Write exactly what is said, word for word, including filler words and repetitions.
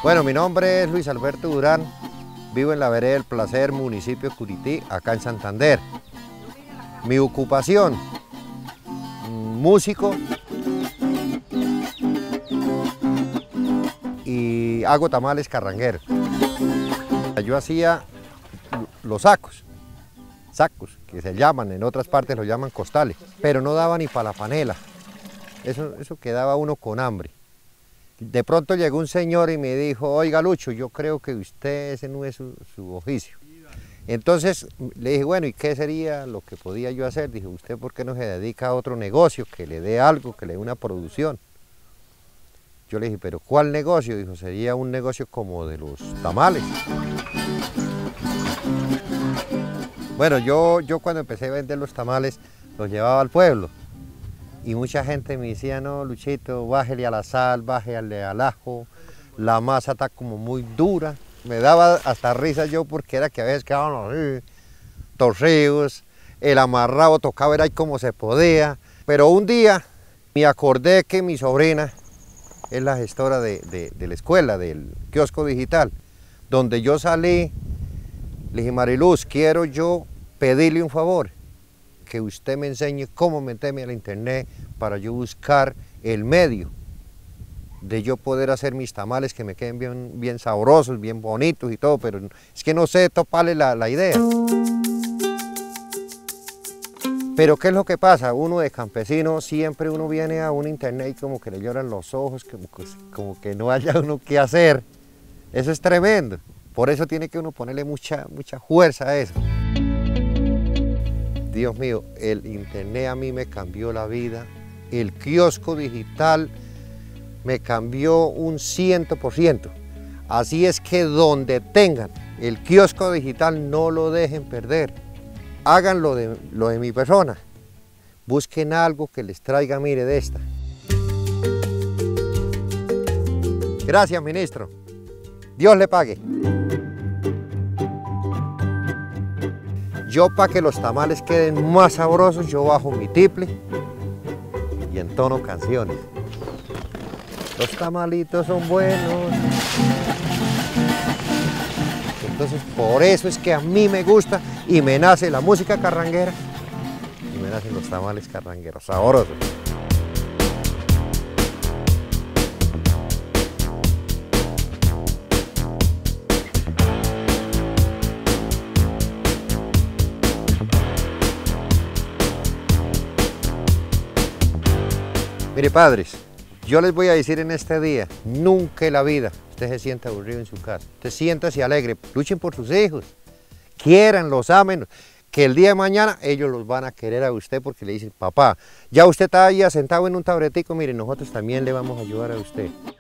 Bueno, mi nombre es Luis Alberto Durán, vivo en la vereda del Placer, municipio de Curití, acá en Santander. Mi ocupación, músico y hago tamales carrangueros. Yo hacía los sacos, sacos que se llaman, en otras partes los llaman costales, pero no daba ni para la panela, eso, eso quedaba uno con hambre. De pronto llegó un señor y me dijo, oiga Lucho, yo creo que usted ese no es su, su oficio. Entonces le dije, bueno, ¿y qué sería lo que podía yo hacer? Dije, ¿usted por qué no se dedica a otro negocio, que le dé algo, que le dé una producción? Yo le dije, ¿pero cuál negocio? Dijo, sería un negocio como de los tamales. Bueno, yo, yo cuando empecé a vender los tamales, los llevaba al pueblo. Y mucha gente me decía, no, Luchito, bájele a la sal, bájele al ajo, la masa está como muy dura. Me daba hasta risa yo porque era que a veces quedaban así, torcidos, el amarrado tocaba ver ahí como se podía. Pero un día me acordé que mi sobrina es la gestora de, de, de la escuela, del kiosco digital, donde yo salí, le dije, Mariluz, quiero yo pedirle un favor, que usted me enseñe cómo meterme al internet para yo buscar el medio de yo poder hacer mis tamales que me queden bien, bien sabrosos, bien bonitos y todo, pero es que no sé toparle la, la idea. Pero ¿qué es lo que pasa? Uno de campesino siempre uno viene a un internet y como que le lloran los ojos, como que, como que no haya uno qué hacer. Eso es tremendo. Por eso tiene que uno ponerle mucha, mucha fuerza a eso. Dios mío, el internet a mí me cambió la vida, el kiosco digital me cambió un ciento por ciento. Así es que donde tengan el kiosco digital no lo dejen perder. Hagan lo de, lo de mi persona, busquen algo que les traiga, mire, de esta. Gracias, ministro. Dios le pague. Yo, para que los tamales queden más sabrosos, yo bajo mi tiple y entono canciones. Los tamalitos son buenos. Entonces, por eso es que a mí me gusta y me nace la música carranguera y me nacen los tamales carrangueros, sabrosos. Mire, padres, yo les voy a decir en este día, nunca en la vida usted se sienta aburrido en su casa. Usted siéntase alegre, luchen por sus hijos, quiéranlos, amen, que el día de mañana ellos los van a querer a usted porque le dicen, papá, ya usted está ahí sentado en un taburetico, mire, nosotros también le vamos a ayudar a usted.